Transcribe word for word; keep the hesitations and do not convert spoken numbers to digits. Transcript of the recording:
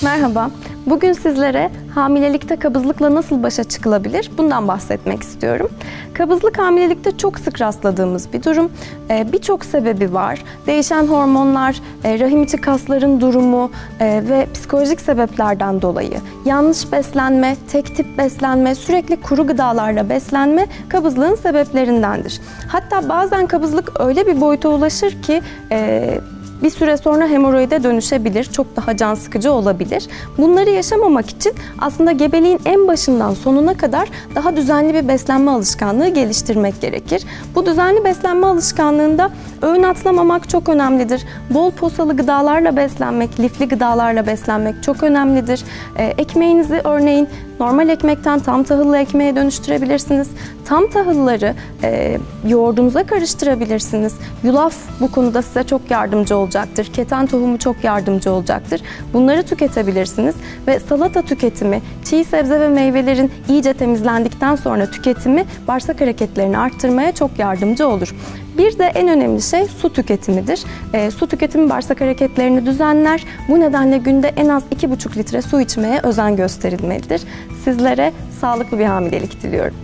Merhaba, bugün sizlere hamilelikte kabızlıkla nasıl başa çıkılabilir bundan bahsetmek istiyorum. Kabızlık hamilelikte çok sık rastladığımız bir durum. Ee, Birçok sebebi var. Değişen hormonlar, e, rahim içi kasların durumu e, ve psikolojik sebeplerden dolayı yanlış beslenme, tek tip beslenme, sürekli kuru gıdalarla beslenme kabızlığın sebeplerindendir. Hatta bazen kabızlık öyle bir boyuta ulaşır ki e, bir süre sonra hemoroide dönüşebilir, çok daha can sıkıcı olabilir. Bunları yaşamamak için aslında gebeliğin en başından sonuna kadar daha düzenli bir beslenme alışkanlığı geliştirmek gerekir. Bu düzenli beslenme alışkanlığında öğün atlamamak çok önemlidir. Bol posalı gıdalarla beslenmek, lifli gıdalarla beslenmek çok önemlidir. Ee, ekmeğinizi örneğin normal ekmekten tam tahıllı ekmeğe dönüştürebilirsiniz. Tam tahılları e, yoğurdunuza karıştırabilirsiniz. Yulaf bu konuda size çok yardımcı olacaktır. Keten tohumu çok yardımcı olacaktır. Bunları tüketebilirsiniz ve salata tüketimi, çiğ sebze ve meyvelerin iyice temizlendikten sonra tüketimi bağırsak hareketlerini arttırmaya çok yardımcı olur. Bir de en önemli şey su tüketimidir. E, su tüketimi bağırsak hareketlerini düzenler. Bu nedenle günde en az iki buçuk litre su içmeye özen gösterilmelidir. Sizlere sağlıklı bir hamilelik diliyorum.